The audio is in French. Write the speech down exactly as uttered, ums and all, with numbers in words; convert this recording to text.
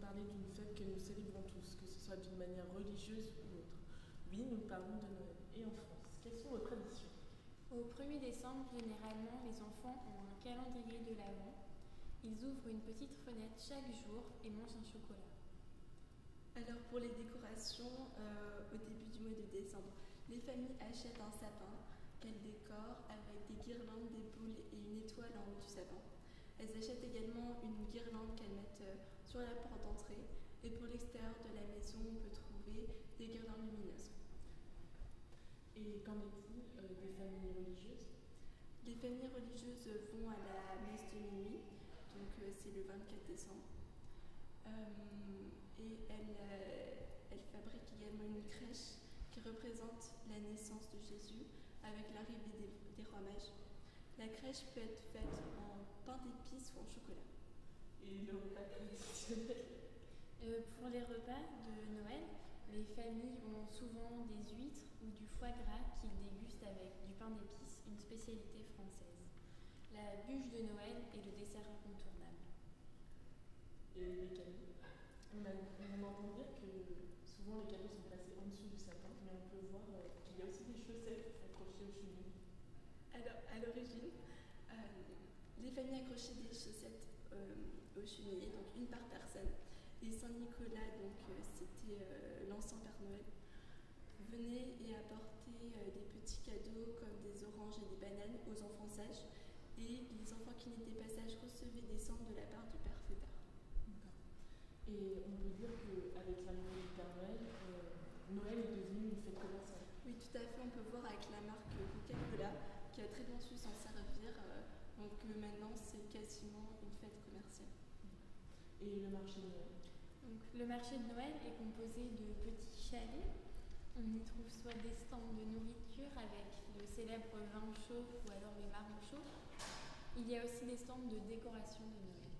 parler d'une fête que nous célébrons tous, que ce soit d'une manière religieuse ou autre. Oui, nous parlons de Noël. Et en France, quelles sont vos traditions? Au premier décembre, généralement, les enfants ont un calendrier de l'Avent. Ils ouvrent une petite fenêtre chaque jour et mangent un chocolat. Alors pour les décorations, euh, au début du mois de décembre, les familles achètent un sapin qu'elles décorent avec des guirlandes, des boules et une étoile en haut du sapin. Elles achètent également une guirlande qu'elles mettent euh, sur la porte d'entrée. Et pour l'extérieur de la maison, on peut trouver des guirlandes lumineuses. Et qu'en est-il euh, des familles religieuses? Les familles religieuses vont à la messe de minuit, donc euh, c'est le vingt-quatre décembre. Euh, et elles, euh, elles fabriquent également une crèche qui représente la naissance de Jésus avec l'arrivée des, des rois mages. La crèche peut être faite en pain d'épices ou en chocolat. Et le repas traditionnel? Euh, pour les repas de Noël, les familles ont souvent des huîtres ou du foie gras qu'ils dégustent avec du pain d'épices, une spécialité française. La bûche de Noël est le dessert incontournable. Et les cadeaux? On, a, on entend dire que souvent les cadeaux sont placés en dessous du sapin, mais on peut voir euh, qu'il y a aussi des chaussettes accrochées aux cheminées. Alors, à l'origine, euh, les familles accrochaient des chaussettes euh, aux cheminées, donc une par personne. Et Saint-Nicolas, donc euh, c'était euh, l'ancien Père Noël, venait et apportait euh, des petits cadeaux comme des oranges et des bananes aux enfants sages. Et les enfants qui n'étaient pas sages recevaient des cendres de la part du Père Fouettard. Et on peut dire qu'avec l'arrivée du Père Noël, euh, Noël est devenu une fête commerciale. Oui, tout à fait. On peut voir avec la marque Coca-Cola qui a très bien su s'en servir. Euh, donc euh, maintenant, c'est quasiment une fête commerciale. Et le marché de Noël? Donc, le marché de Noël est composé de petits chalets. On y trouve soit des stands de nourriture avec le célèbre vin chaud ou alors les marrons chauds. Il y a aussi des stands de décoration de Noël.